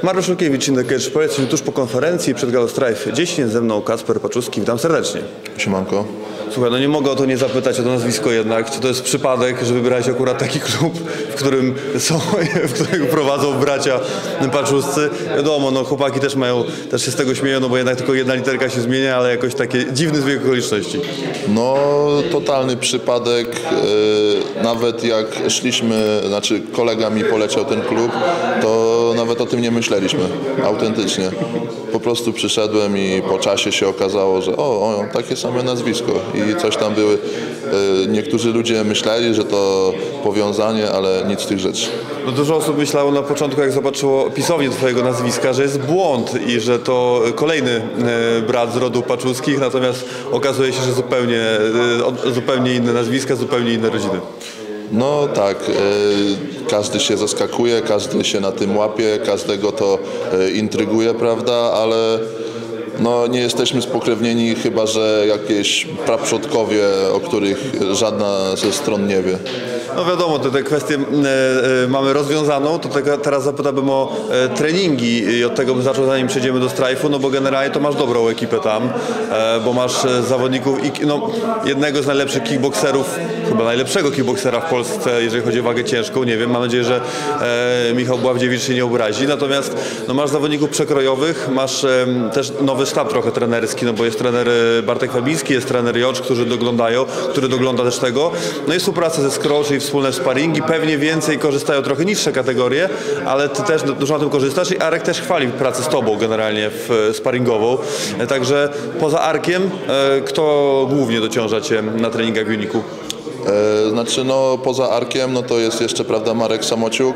Mariusz Łukiewicz, Indecage. Powiedz mi, tuż po konferencji przed Galo Strife 10 jest ze mną Kacper Paczuski. Witam serdecznie. Siemanko. Słuchaj, no nie mogę o to nie zapytać, o to nazwisko jednak. Czy to jest przypadek, że wybrałeś akurat taki klub, w którym prowadzą bracia Paczuscy? Wiadomo, no chłopaki też się z tego śmieją, no bo jednak tylko jedna literka się zmienia, ale jakoś takie dziwny zbieg okoliczności. No, totalny przypadek. Nawet jak szliśmy, kolega mi poleciał ten klub, to nawet o tym nie myśleliśmy, autentycznie. Po prostu przyszedłem i po czasie się okazało, że takie same nazwisko i coś tam były. Niektórzy ludzie myśleli, że to powiązanie, ale nic z tych rzeczy. No dużo osób myślało na początku, jak zobaczyło pisownię twojego nazwiska, że jest błąd i że to kolejny brat z rodu Paczuskich, natomiast okazuje się, że zupełnie inne nazwiska, zupełnie inne rodziny. No tak, każdy się zaskakuje, każdy się na tym łapie, każdego to intryguje, prawda, ale no, nie jesteśmy spokrewnieni, chyba że jakieś praprzodkowie, o których żadna ze stron nie wie. No wiadomo, te kwestie mamy rozwiązaną, to teraz zapytałbym o treningi i od tego bym zaczął, zanim przejdziemy do Strife'u, no bo generalnie to masz dobrą ekipę tam, bo masz zawodników i jednego z najlepszych kickboxerów, chyba najlepszego kickboxera w Polsce, jeżeli chodzi o wagę ciężką, nie wiem, mam nadzieję, że Michał Bławdziewicz się nie obrazi, natomiast no, masz zawodników przekrojowych, masz też nowy sztab trochę trenerski, no bo jest trener Bartek Fabiński, jest trener Jocz, który dogląda też tego, no i współpraca ze Skro, czyli wspólne sparingi, pewnie więcej korzystają trochę niższe kategorie, ale ty też dużo na tym korzystasz i Arek też chwali pracę z tobą generalnie sparingową, także poza Arkiem, kto głównie dociąża cię na treningach w Uniku? Poza Arkiem, no to jest jeszcze, prawda, Marek Samociuk.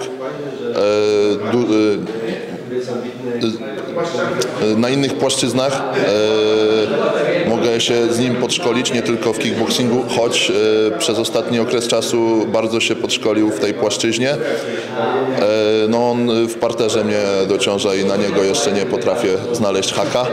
Na innych płaszczyznach mogę się z nim podszkolić, nie tylko w kickboxingu, choć przez ostatni okres czasu bardzo się podszkolił w tej płaszczyźnie. No on w parterze mnie dociąża i na niego jeszcze nie potrafię znaleźć haka,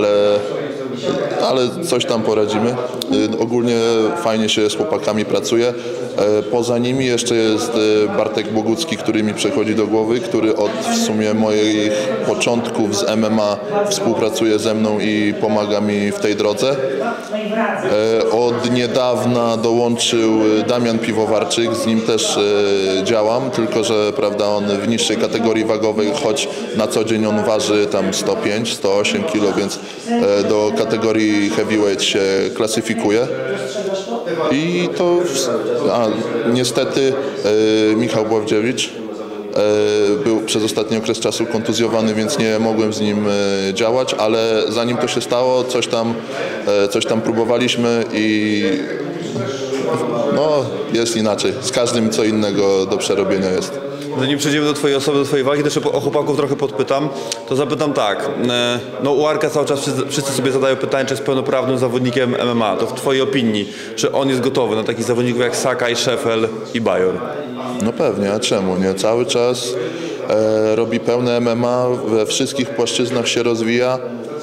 ale coś tam poradzimy. Ogólnie fajnie się z chłopakami pracuje. Poza nimi jeszcze jest Bartek Bogucki, który mi przychodzi do głowy, który od w sumie moich początków z MMA współpracuje ze mną i pomaga mi w tej drodze. Od niedawna dołączył Damian Piwowarczyk, z nim też działam, tylko że prawda, on w niższej kategorii wagowej, choć na co dzień on waży tam 105-108 kg, więc do kategorii heavyweight się klasyfikuje. I to niestety Michał Bławdziewicz był przez ostatni okres czasu kontuzjowany, więc nie mogłem z nim działać, ale zanim to się stało, coś tam próbowaliśmy i no, jest inaczej. Z każdym co innego do przerobienia jest. Zanim przejdziemy do twojej osoby, do twojej wagi, też o chłopaków trochę podpytam, to zapytam tak, no u Arka cały czas wszyscy sobie zadają pytanie, czy jest pełnoprawnym zawodnikiem MMA, to w twojej opinii, czy on jest gotowy na takich zawodników jak Sakaj, Szefel i Bajor? No pewnie, a czemu nie? Cały czas robi pełne MMA, we wszystkich płaszczyznach się rozwija,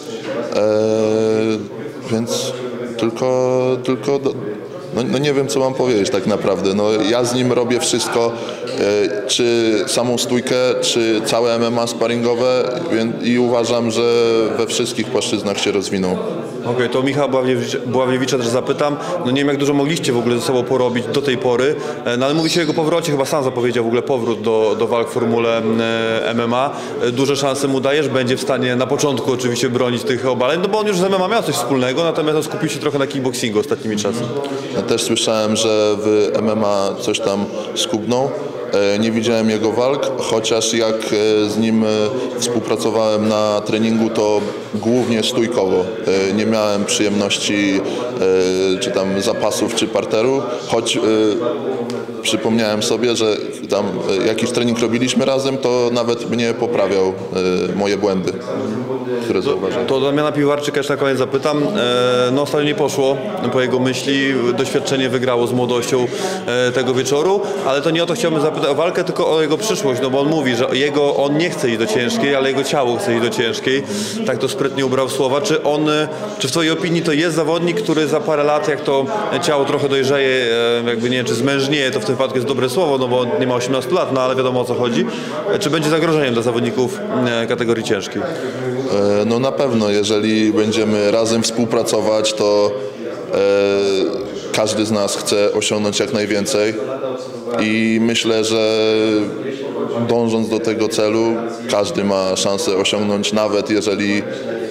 więc tylko no nie wiem, co mam powiedzieć tak naprawdę. No, ja z nim robię wszystko, czy samą stójkę, czy całe MMA sparingowe i uważam, że we wszystkich płaszczyznach się rozwinął. Okej, to Michała Bławdziewicza też zapytam. No nie wiem, jak dużo mogliście w ogóle ze sobą porobić do tej pory, no ale mówi się o jego powrocie, chyba sam zapowiedział w ogóle powrót do walk w formule MMA. Duże szanse mu dajesz, będzie w stanie na początku oczywiście bronić tych obaleń, no bo on już z MMA miał coś wspólnego, natomiast skupił się trochę na kickboxingu ostatnimi czasy. Ja też słyszałem, że w MMA coś tam skubnął. Nie widziałem jego walk, chociaż jak z nim współpracowałem na treningu, to głównie stójkowo. Nie miałem przyjemności czy tam zapasów, czy parteru, choć przypomniałem sobie, że tam jakiś trening robiliśmy razem, to nawet mnie poprawiał moje błędy. które zauważyłem. To Damiana Piłwarczyka jeszcze na koniec zapytam. No ostatnio nie poszło po jego myśli. Doświadczenie wygrało z młodością tego wieczoru, ale to nie o to chciałbym zapytać o walkę, tylko o jego przyszłość, no bo on mówi, że on nie chce iść do ciężkiej, ale jego ciało chce iść do ciężkiej. Tak to sprytnie ubrał słowa. Czy w twojej opinii to jest zawodnik, który za parę lat, jak to ciało trochę dojrzeje, jakby nie wiem, czy zmężnieje, to w tym wypadku jest dobre słowo, no bo on nie ma 18 lat, no ale wiadomo o co chodzi. Czy będzie zagrożeniem dla zawodników kategorii ciężkiej? No na pewno, jeżeli będziemy razem współpracować, to każdy z nas chce osiągnąć jak najwięcej i myślę, że dążąc do tego celu, każdy ma szansę osiągnąć, nawet jeżeli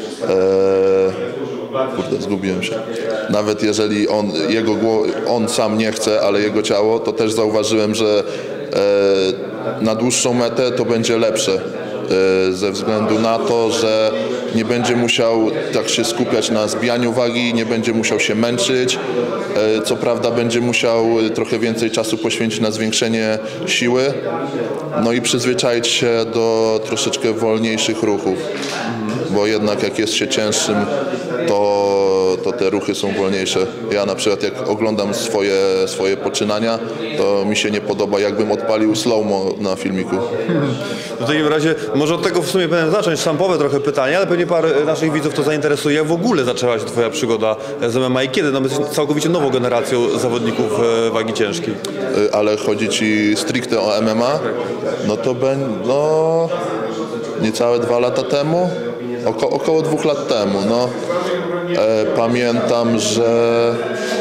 zgubiłem się. Nawet jeżeli on sam nie chce, ale jego ciało, to też zauważyłem, że na dłuższą metę to będzie lepsze. Ze względu na to, że nie będzie musiał tak się skupiać na zbijaniu wagi, nie będzie musiał się męczyć. Co prawda będzie musiał trochę więcej czasu poświęcić na zwiększenie siły, no i przyzwyczaić się do troszeczkę wolniejszych ruchów, bo jednak jak jest się cięższym, to te ruchy są wolniejsze. Ja na przykład jak oglądam swoje poczynania, to mi się nie podoba, jakbym odpalił slow-mo na filmiku. W takim razie, może od tego w sumie będę zacząć, sztampowe trochę pytanie, ale pewnie parę naszych widzów to zainteresuje. Jak w ogóle zaczęła się twoja przygoda z MMA i kiedy? No, my jesteśmy całkowicie nową generacją zawodników wagi ciężkiej. Ale chodzi ci stricte o MMA? No to niecałe 2 lata temu? Około 2 lat temu, no. Pamiętam, że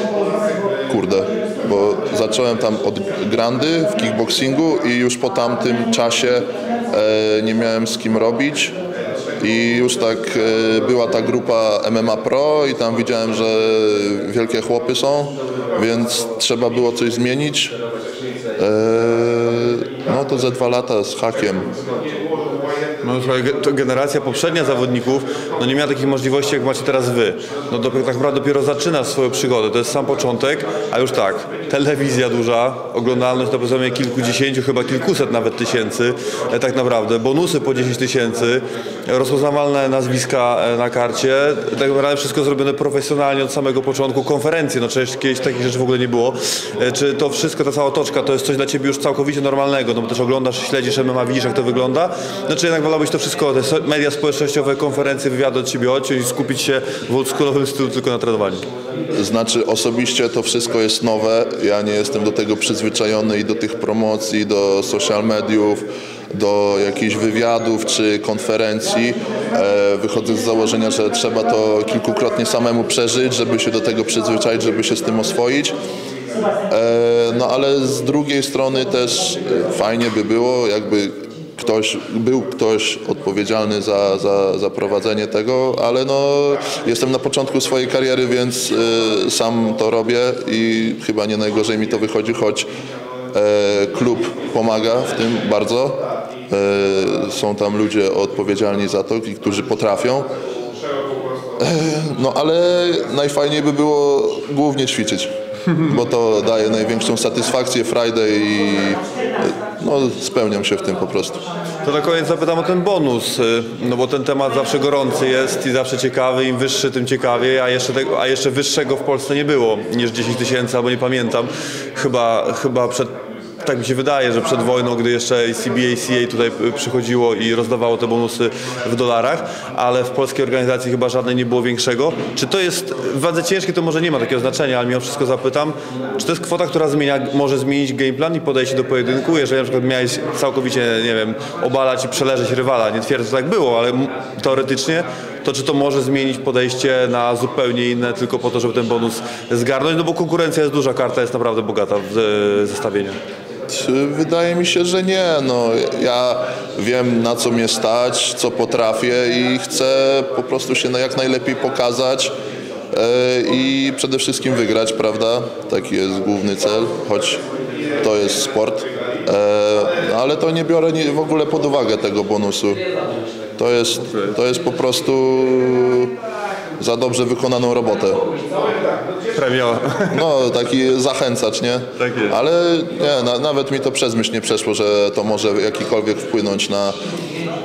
bo zacząłem tam od grandy w kickboxingu i już po tamtym czasie nie miałem z kim robić i już tak była ta grupa MMA Pro i tam widziałem, że wielkie chłopy są, więc trzeba było coś zmienić. No to ze 2 lata z hakiem. No, to generacja poprzednia zawodników nie miała takich możliwości, jak macie teraz wy. No tak naprawdę dopiero zaczynasz swoją przygodę, to jest sam początek, a już tak, telewizja duża, oglądalność to powiedzmy kilkudziesięciu, chyba kilkuset nawet tysięcy, tak naprawdę, bonusy po 10 tysięcy, rozpoznawalne nazwiska na karcie, tak naprawdę wszystko zrobione profesjonalnie od samego początku, konferencje, przecież kiedyś takich rzeczy w ogóle nie było. Czy to wszystko, ta cała otoczka, to jest coś dla ciebie już całkowicie normalnego, no bo też oglądasz, śledzisz MMA, widzisz jak to wygląda, czy jednak wolałbyś to wszystko, te media społecznościowe, konferencje, wywiady od ciebie odciąć i skupić się w oldschoolowym stylu tylko na trenowaniu? Znaczy osobiście to wszystko jest nowe, ja nie jestem do tego przyzwyczajony i do tych promocji, do social mediów, do jakichś wywiadów czy konferencji. Wychodzę z założenia, że trzeba to kilkukrotnie samemu przeżyć, żeby się do tego przyzwyczaić, żeby się z tym oswoić. No ale z drugiej strony też fajnie by było, jakby był ktoś odpowiedzialny za prowadzenie tego, ale jestem na początku swojej kariery, więc sam to robię i chyba nie najgorzej mi to wychodzi, choć klub pomaga w tym bardzo. Są tam ludzie odpowiedzialni za to, którzy potrafią. No ale najfajniej by było głównie ćwiczyć, bo to daje największą satysfakcję, frajdę i spełniam się w tym po prostu. To na koniec zapytam o ten bonus, no bo ten temat zawsze gorący jest i zawsze ciekawy, im wyższy, tym ciekawiej, a jeszcze wyższego w Polsce nie było niż 10 tysięcy, albo nie pamiętam, chyba przed, tak mi się wydaje, że przed wojną, gdy jeszcze CBA, CA tutaj przychodziło i rozdawało te bonusy w dolarach, ale w polskiej organizacji chyba żadnej nie było większego. Czy to jest, w wadze ciężkiej to może nie ma takiego znaczenia, ale mimo wszystko zapytam, czy to jest kwota, która może zmienić gameplan i podejście do pojedynku, jeżeli na przykład miałeś całkowicie, nie wiem, obalać i przeleżeć rywala, nie twierdzę, że tak było, ale teoretycznie, to czy to może zmienić podejście na zupełnie inne, tylko po to, żeby ten bonus zgarnąć, no bo konkurencja jest duża, karta jest naprawdę bogata w zestawieniu. Wydaje mi się, że nie. Ja wiem, na co mnie stać, co potrafię i chcę po prostu się jak najlepiej pokazać i przede wszystkim wygrać, prawda? Taki jest główny cel, choć to jest sport. Ale to nie biorę w ogóle pod uwagę tego bonusu. To jest po prostu za dobrze wykonaną robotę. Premia. Taki zachęcacz, nie? Tak jest. Ale nie, nawet mi to przez myśl nie przeszło, że to może jakikolwiek wpłynąć na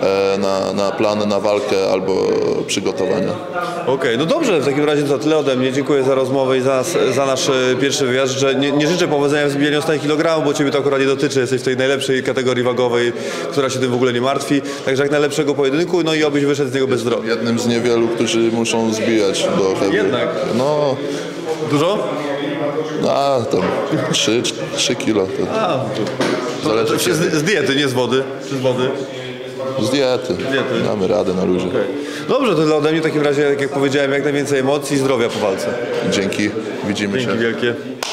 na plan, na walkę albo przygotowania. Okej, no dobrze, w takim razie to tyle ode mnie. Dziękuję za rozmowę i za nasz pierwszy wywiad. Życzę, nie życzę powodzenia w zbijaniu ostatnich kilogramów, bo Ciebie to akurat nie dotyczy. Jesteś w tej najlepszej kategorii wagowej, która się tym w ogóle nie martwi. Także jak najlepszego pojedynku, no i obyś wyszedł z niego bez zdrowia. Jednym z niewielu, którzy muszą zbijać do heavy. Jednak? No, Dużo? tam 3 kilo. To się z diety, nie z wody. Czy z wody? Z diety. Damy radę na luzie. Dobrze, to dla ode mnie w takim razie, tak jak powiedziałem, jak najwięcej emocji i zdrowia po walce. Dzięki, widzimy się. Dzięki wielkie.